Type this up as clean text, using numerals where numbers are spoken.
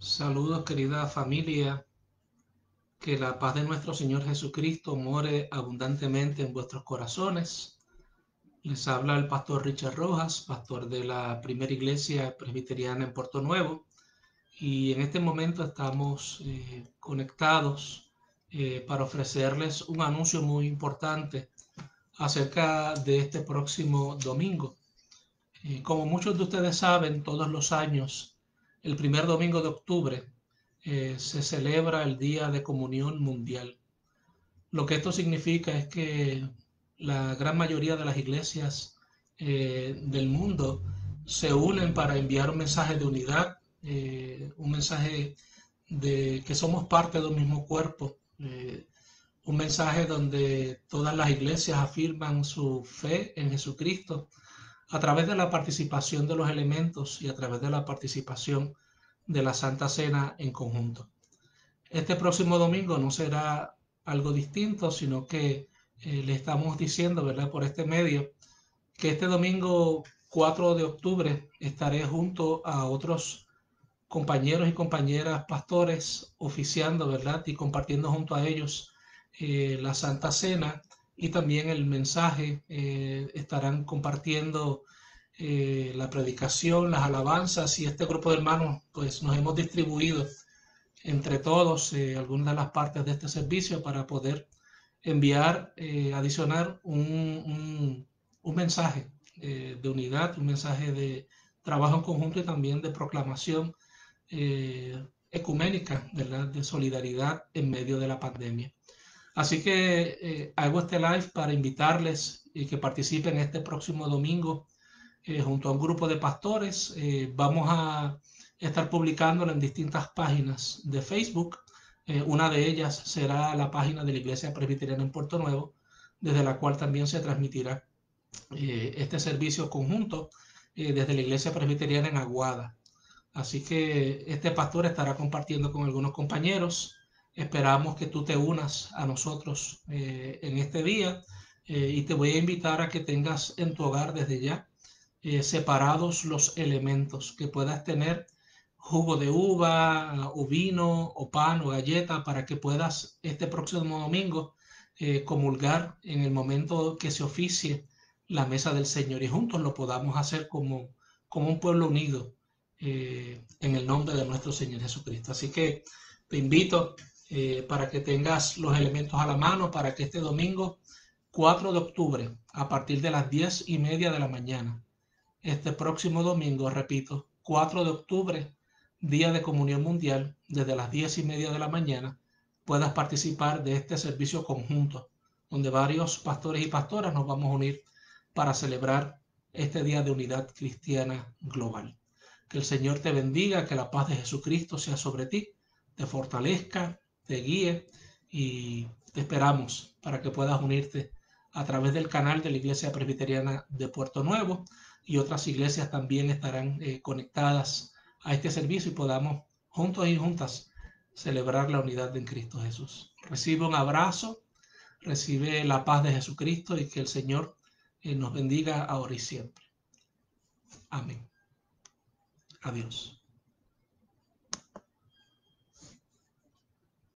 Saludos, querida familia, que la paz de nuestro Señor Jesucristo more abundantemente en vuestros corazones. Les habla el pastor Richard Rojas, pastor de la Primera Iglesia Presbiteriana en Puerto Nuevo, y en este momento estamos conectados para ofrecerles un anuncio muy importante acerca de este próximo domingo. Como muchos de ustedes saben, todos los años, el primer domingo de octubre, se celebra el Día de Comunión Mundial. Lo que esto significa es que la gran mayoría de las iglesias del mundo se unen para enviar un mensaje de unidad, un mensaje de que somos parte de un mismo cuerpo, un mensaje donde todas las iglesias afirman su fe en Jesucristo a través de la participación de los elementos y a través de la participación de la Santa Cena en conjunto. Este próximo domingo no será algo distinto, sino que le estamos diciendo, ¿verdad?, por este medio, que este domingo 4 de octubre estaré junto a otros compañeros y compañeras pastores oficiando, ¿verdad?, y compartiendo junto a ellos la Santa Cena y también el mensaje. Estarán compartiendo la predicación, las alabanzas, y este grupo de hermanos pues nos hemos distribuido entre todos algunas de las partes de este servicio para poder enviar, adicionar un mensaje de unidad, un mensaje de trabajo en conjunto y también de proclamación ecuménica, ¿verdad?, de solidaridad en medio de la pandemia. Así que hago este live para invitarles y que participen este próximo domingo junto a un grupo de pastores. Vamos a estar publicándolo en distintas páginas de Facebook. Una de ellas será la página de la Iglesia Presbiteriana en Puerto Nuevo, desde la cual también se transmitirá este servicio conjunto desde la Iglesia Presbiteriana en Aguada. Así que este pastor estará compartiendo con algunos compañeros. Esperamos que tú te unas a nosotros en este día, y te voy a invitar a que tengas en tu hogar desde ya separados los elementos, que puedas tener jugo de uva o vino o pan o galleta para que puedas este próximo domingo comulgar en el momento que se oficie la mesa del Señor y juntos lo podamos hacer como un pueblo unido en el nombre de nuestro Señor Jesucristo. Así que te invito para que tengas los elementos a la mano para que este domingo 4 de octubre, a partir de las 10:30 de la mañana, este próximo domingo, repito, 4 de octubre, Día de Comunión Mundial, desde las 10:30 de la mañana, puedas participar de este servicio conjunto, donde varios pastores y pastoras nos vamos a unir para celebrar este Día de Unidad Cristiana Global. Que el Señor te bendiga, que la paz de Jesucristo sea sobre ti, te fortalezca, te guíe, y te esperamos para que puedas unirte a través del canal de la Iglesia Presbiteriana de Puerto Nuevo, y otras iglesias también estarán conectadas a este servicio y podamos juntos y juntas celebrar la unidad en Cristo Jesús. Recibe un abrazo, recibe la paz de Jesucristo y que el Señor nos bendiga ahora y siempre. Amén. Adiós.